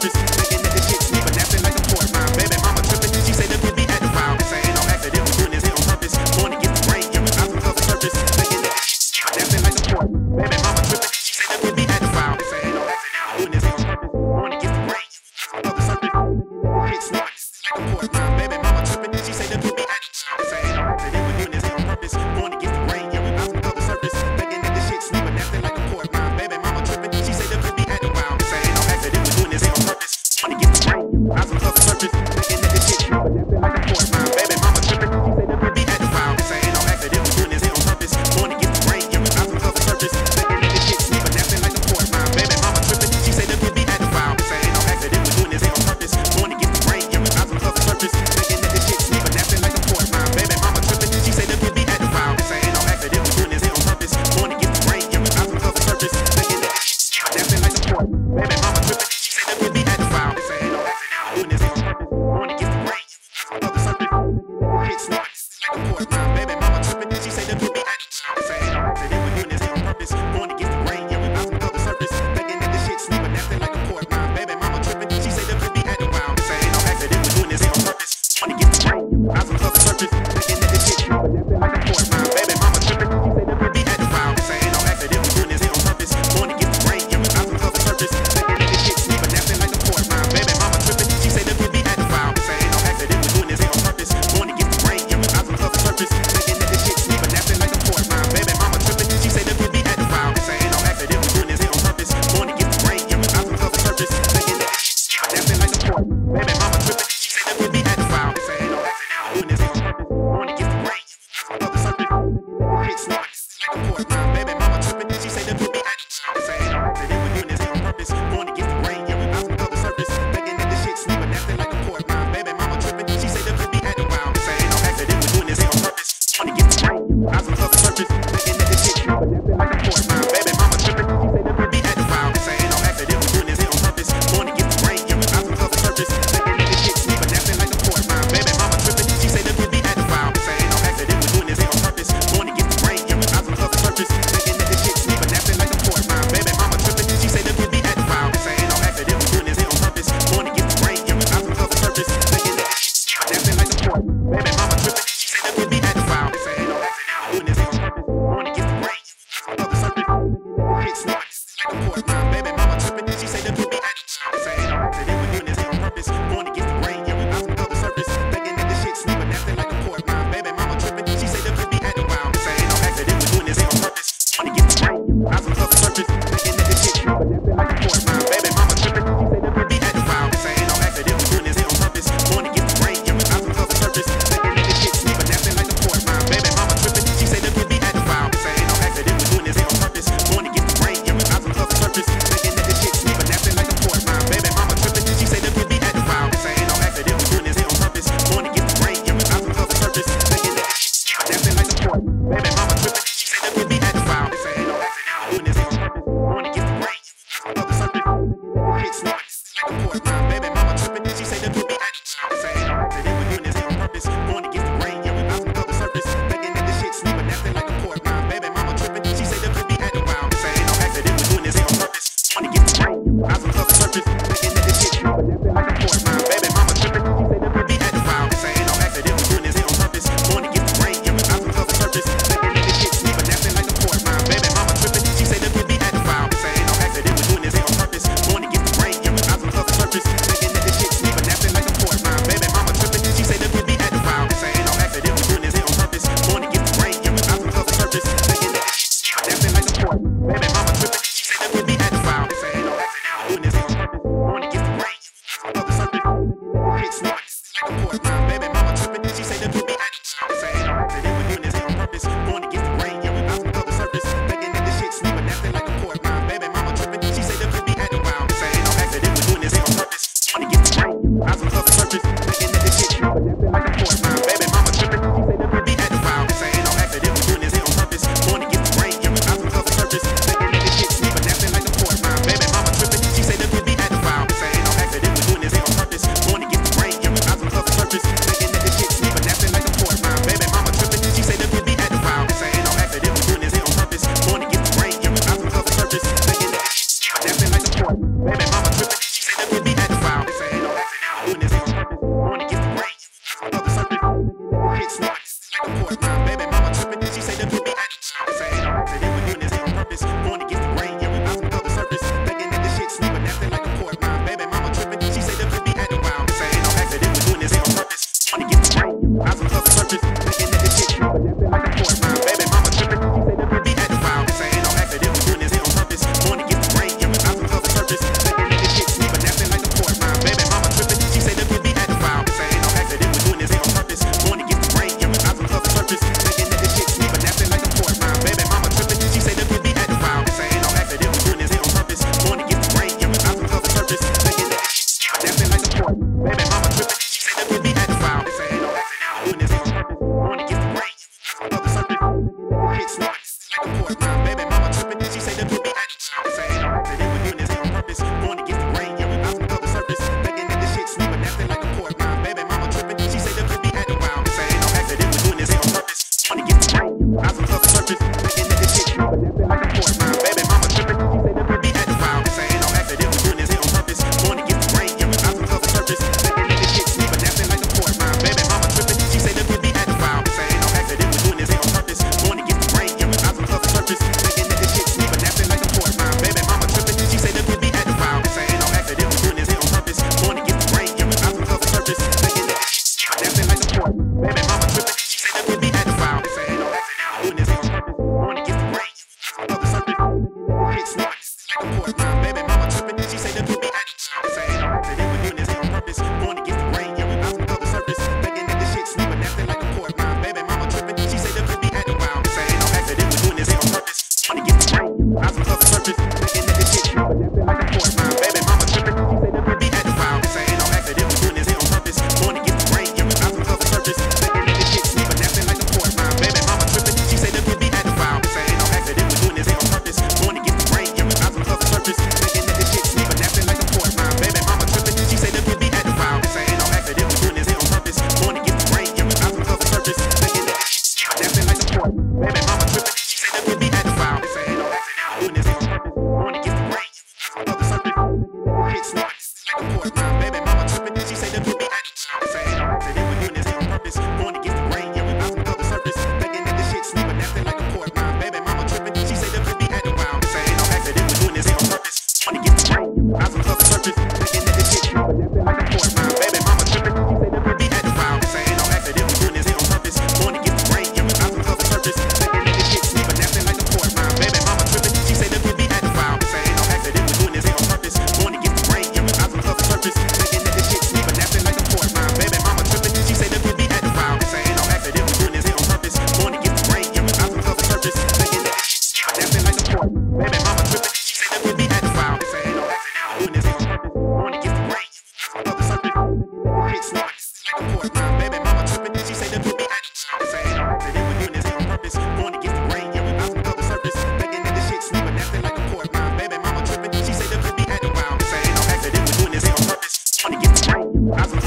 surface. Thinking that this shit sweet, but that's it like a port rhyme. Baby mama tripping, she say the kid be acting wild. This ain't no accident, we doing this here on purpose. Born to get the brain, yeah, we bouncing off the surface. Thinking that this shit sweet, but that's it like a port rhyme. Baby mama tripping, she say the kid be acting wild. This ain't no accident, we doing this here on purpose. Born to get the brain, yeah, we bouncing off the surface. Thinking that this shit sweet, like a port rhyme. Baby mama tripping, she say the kid be acting wild. This ain't no accident, we doing this here on purpose. Born to get the brain, yeah, we bouncing off the surface. Thinking that this shit sweet, but that's it like a port rhyme. Baby mama tripping, she say the kid be acting wild. This ain't no accident, we doing this here on purpose. port. My baby mama tripping. She say the kid be acting. This ain't no accident. We're doing this on purpose. Going against the grain, yeah, we bouncing above the surface. Thinking that the shit sweet, but nasty like a port. My baby mama tripping. She say the kid be acting wild. This ain't no accident. We're doing this on purpose. Going against the grain, yeah, we bouncing above the surface. Thinking that the shit sweet, but nasty like a port. My baby mama tripping. She say the kid be acting wild. This ain't no accident. We're doing this on purpose. Going against the grain, yeah, we bouncing above the surface. Thinking that the shit sweet, but nasty like a port. My baby mama tripping. She say the kid be acting wild. This ain't no accident. We're doing this on purpose. Going against the grain, yeah, we bouncing above the surface. Thinking that the shit sweet, but nasty like a port. My baby mama tripping. She say the kid be acting wild. This ain't no accident. We're doing this on purpose. Going against the grain, yeah, we bouncing above the surface. Thinking that the shit sweet, but nasty like a port. Baby mama tripping. She say the kid be acting wild. This ain't no accident. We're doing this on purpose. Going against the grain, yeah, we bouncing above the surface. Thinking that the shit sweet, but nasty like a port. My baby mama tripping. She say the kid be acting wild. This ain't no accident. We're doing this on purpose. Going against the grain, yeah, we bouncing above the surface. Thinking that the shit sweet, but nasty like a port. My baby mama tripping. She say the kid be acting wild. This ain't no accident. We're doing this on purpose. Going against the grain, yeah, we bouncing